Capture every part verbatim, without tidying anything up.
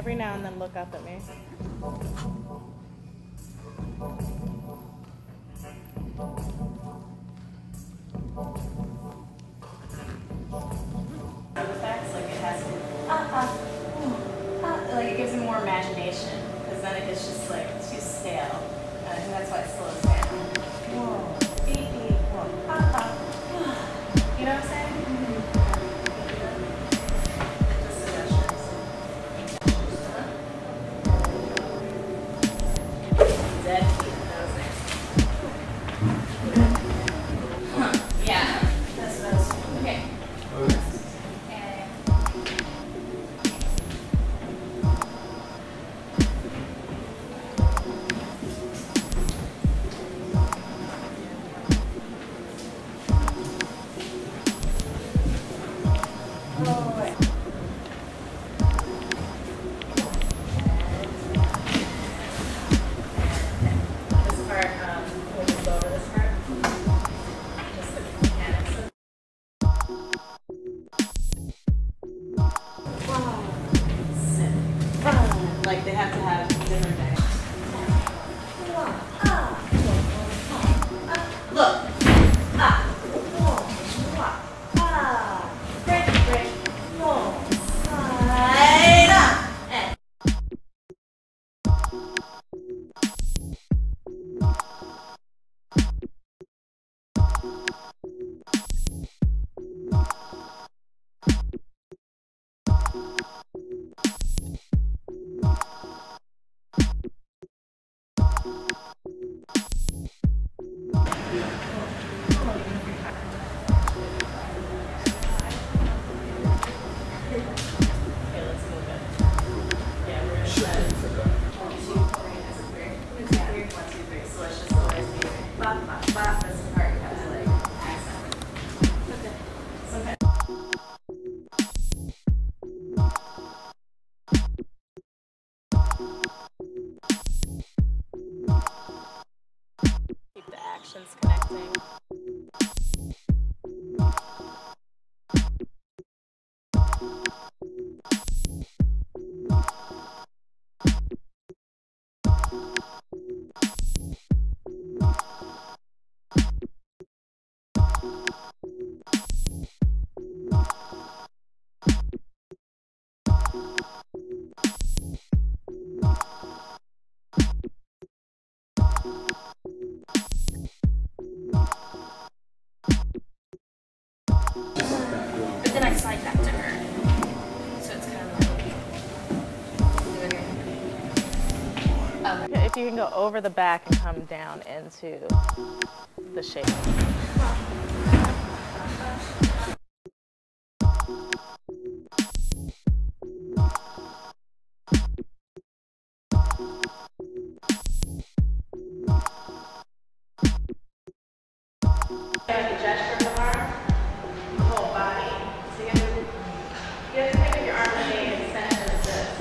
Every now and then look up at me. Effects, like it has to, ah, ah, ooh, ah, like it gives it more imagination, because then it gets just like too stale. And I think that's why it slows down. Whoa, beep, beep, whoa, ah, ah. You know what I'm saying? Just suggestions. Dead heat, that was nice. Huh, yeah, that's what I was doing. Okay. Like they have to have different things. Look. Ah. Ah. Break, break. No. Side up. And. Keep the actions connecting. But then I slide back to her. So it's kind of like... Okay. If you can go over the back and come down into the shape. Like a gesture of the arm, the whole body. So you have to, you have to think of your arm as being an extension of this.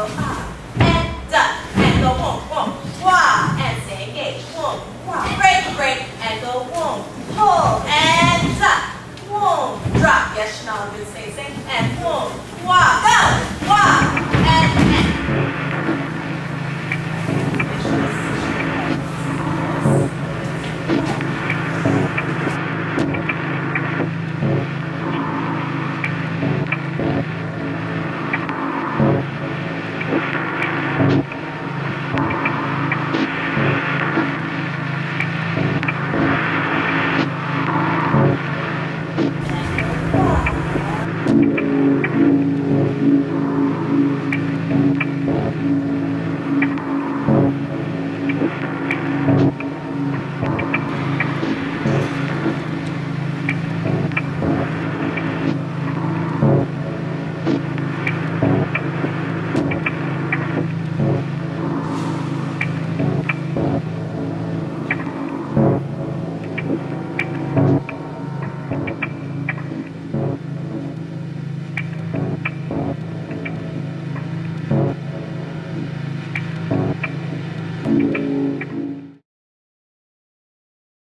ah, and duck, and go whoom, whoom, wah, and say engage, whoom, wah, break, break, and go whoom, pull, and duck, whoom, drop, yes, Chanel, good, sing, sing, and whoom, wah, go, wah, and, and. Thank you.